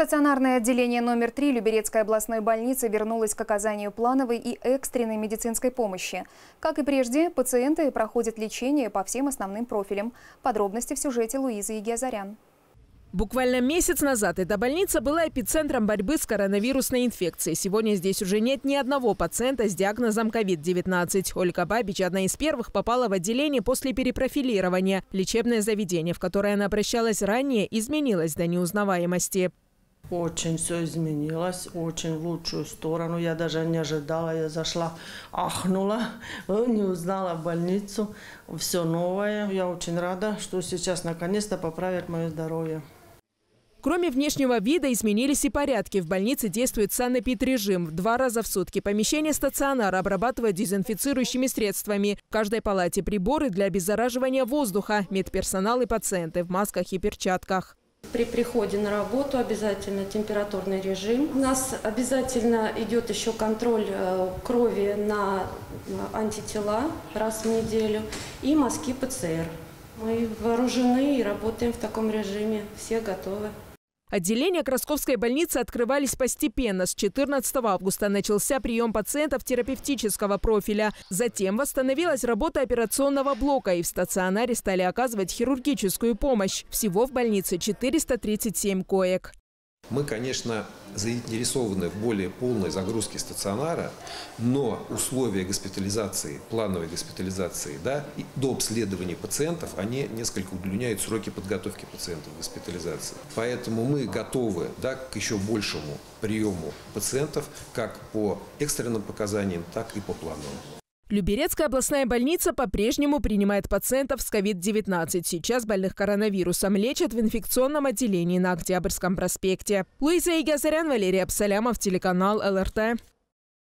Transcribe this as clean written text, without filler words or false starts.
Стационарное отделение номер 3 Люберецкой областной больницы вернулось к оказанию плановой и экстренной медицинской помощи. Как и прежде, пациенты проходят лечение по всем основным профилям. Подробности в сюжете Луизы Егиазарян. Буквально месяц назад эта больница была эпицентром борьбы с коронавирусной инфекцией. Сегодня здесь уже нет ни одного пациента с диагнозом COVID-19. Ольга Бабич, одна из первых, попала в отделение после перепрофилирования. Лечебное заведение, в которое она обращалась ранее, изменилось до неузнаваемости. Очень все изменилось, очень в лучшую сторону. Я даже не ожидала, я зашла, ахнула, не узнала больницу. Все новое. Я очень рада, что сейчас наконец-то поправят мое здоровье. Кроме внешнего вида изменились и порядки. В больнице действует санэпид-режим. 2 раза в сутки помещение стационара обрабатывают дезинфицирующими средствами. В каждой палате приборы для обеззараживания воздуха. Медперсонал и пациенты в масках и перчатках. При приходе на работу обязательно температурный режим. У нас обязательно идет еще контроль крови на антитела раз в неделю и мазки ПЦР. Мы вооружены и работаем в таком режиме. Все готовы. Отделения Красковской больницы открывались постепенно. С 14 августа начался прием пациентов терапевтического профиля. Затем восстановилась работа операционного блока, и в стационаре стали оказывать хирургическую помощь. Всего в больнице 437 коек. Мы, конечно, заинтересованы в более полной загрузке стационара, но условия госпитализации, плановой госпитализации, и до обследования пациентов, они несколько удлиняют сроки подготовки пациентов к госпитализации. Поэтому мы готовы к еще большему приему пациентов как по экстренным показаниям, так и по плановым. Люберецкая областная больница по-прежнему принимает пациентов с COVID-19. Сейчас больных коронавирусом лечат в инфекционном отделении на Октябрьском проспекте. Луиза Егиазарян, Валерий Абсалямов, телеканал ЛРТ.